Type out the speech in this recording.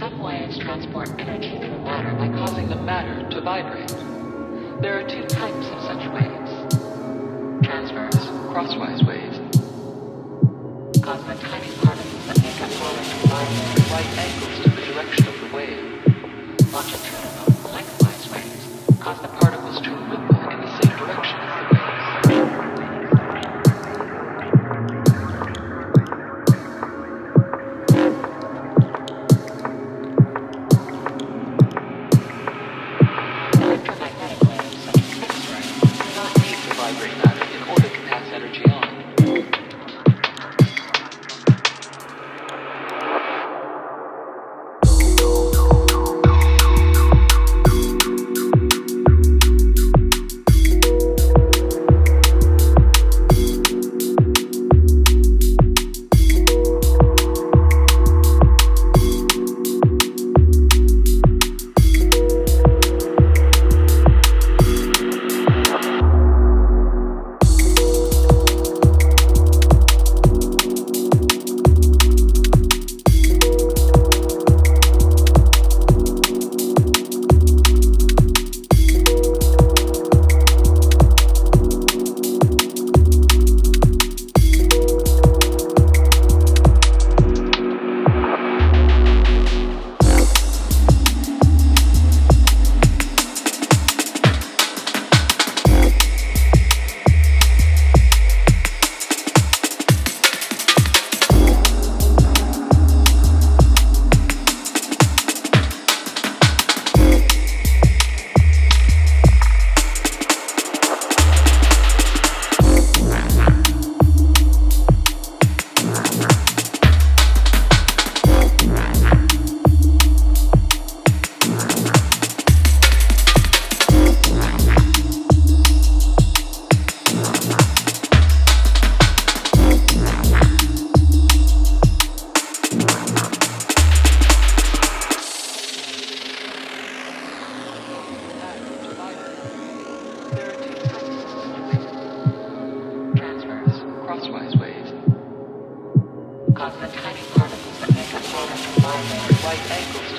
Some waves transport energy through matter by causing the matter to vibrate. There are two types of such waves. Transverse, crosswise waves cause the tiny particles that make up molecular vibrate at right angles to the direction of the wave. Longitudinal, lengthwise waves cause the particles to ripple in the same direction as the waves. Crosswise waves cause the tiny particles that make up molecular vibrate at right angles